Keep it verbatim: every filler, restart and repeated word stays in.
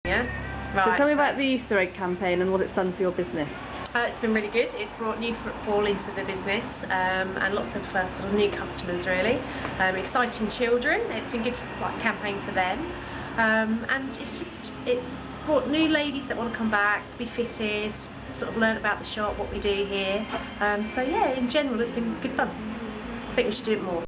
Yeah. So Right. tell me about the Easter egg campaign and what it's done for your business. Uh, it's been really good. It's brought new footfall into the business um, and lots of uh, sort of new customers really. Um, exciting children. It's been good like campaign for them, um, and it's just it's brought new ladies that want to come back, be fitted, sort of learn about the shop, what we do here. Um, so yeah, in general, it's been good fun. I think we should do it more.